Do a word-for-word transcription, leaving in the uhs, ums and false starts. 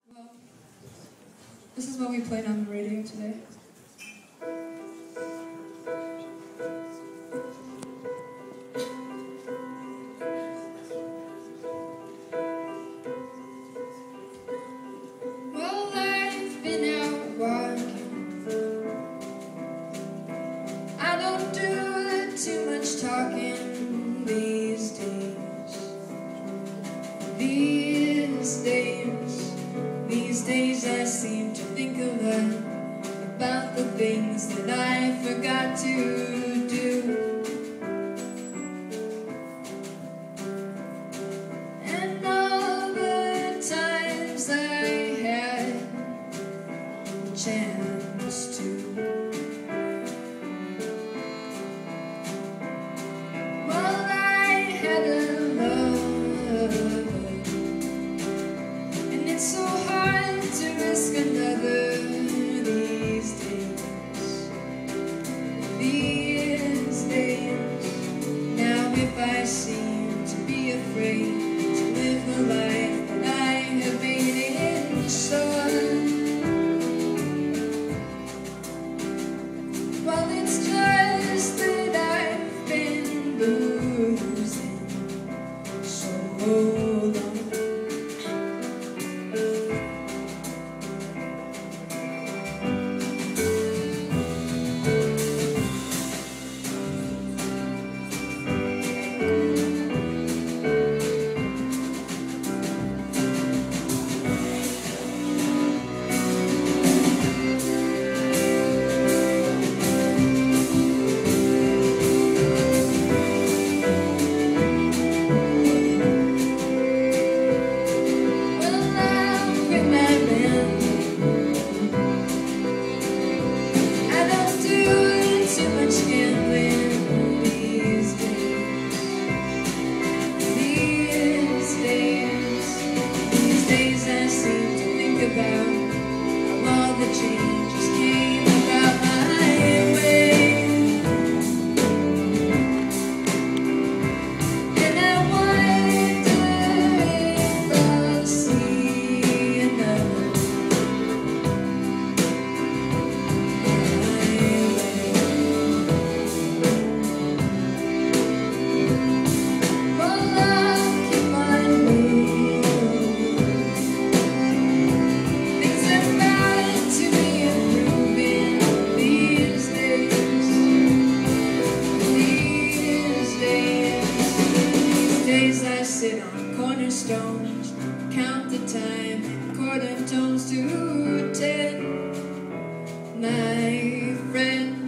Well, this is what we played on the radio today. Well, I've been out walking. I don't do too much talking these days. These days, these days I seem to think a lot about the things that I forgot to do. And all the times I had a chance to. Well, I had a love, and it's so hard to risk another these days. These days, now if I seem to be afraid to live the life that I have made it short, well, it's just that I've been losing so long. About how all the changes came about my way, and I wonder if I'll see another my way. Well, I'll keep on moving. I sit on cornerstones, count the time, and quarter tones to ten. My friend,